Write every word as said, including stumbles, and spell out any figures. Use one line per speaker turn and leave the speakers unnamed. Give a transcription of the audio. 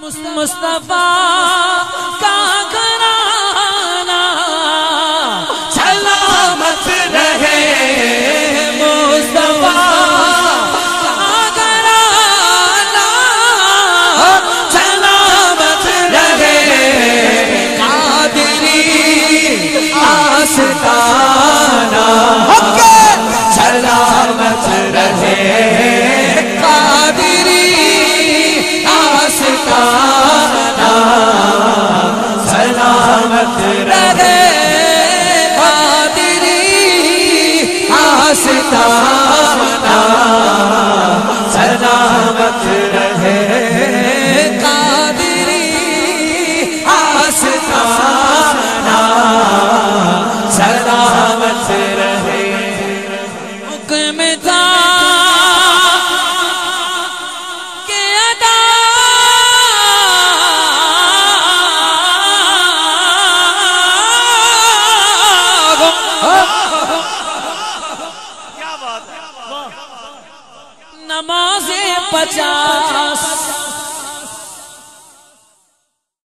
مصطفیٰ کا گھرانہ سلامت رہے، مصطفیٰ کا گھرانہ سلامت رہے، قادری آستانہ سلامت رہے، قادری آستانہ سلامت رہے، قادری آستانہ سلامت رہے، قادری آستانہ سلامت رہے۔ حکم تھا کہ ادا نماز پچاس